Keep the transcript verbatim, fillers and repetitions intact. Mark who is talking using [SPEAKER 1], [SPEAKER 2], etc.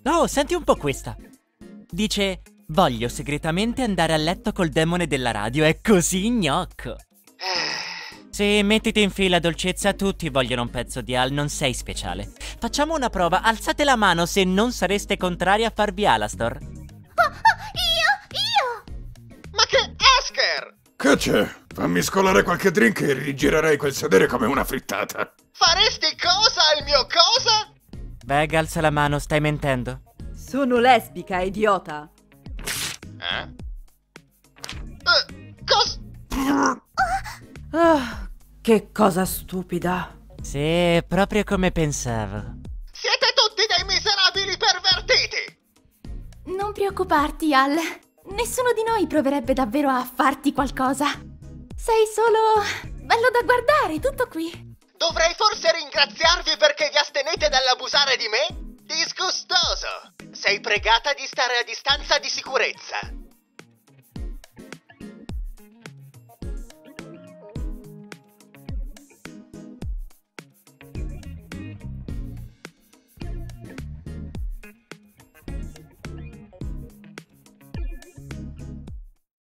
[SPEAKER 1] Oh, senti un po' questa. Dice: voglio segretamente andare a letto col demone della radio, è così gnocco. Sì, mettiti in fila, dolcezza, tutti vogliono un pezzo di Al, non sei speciale. Facciamo una prova, alzate la mano se non sareste contrari a farvi Alastor.
[SPEAKER 2] Oh, oh, io, io!
[SPEAKER 3] Ma che Esker!
[SPEAKER 4] Che c'è? Fammi scolare qualche drink e rigirerei quel sedere come una frittata.
[SPEAKER 3] Faresti cosa al mio cosa?
[SPEAKER 1] Veg, alza la mano, stai mentendo.
[SPEAKER 5] Sono lesbica, idiota.
[SPEAKER 3] Eh? Uh, cos...
[SPEAKER 5] Ah, che cosa stupida.
[SPEAKER 1] Sì, proprio come pensavo.
[SPEAKER 3] Siete tutti dei miserabili pervertiti!
[SPEAKER 2] Non preoccuparti, Al. Nessuno di noi proverebbe davvero a farti qualcosa. Sei solo bello da guardare, tutto qui.
[SPEAKER 3] Dovrei forse ringraziarvi perché vi astenete dall'abusare di me? Disgustoso! Sei pregata di stare a distanza di sicurezza.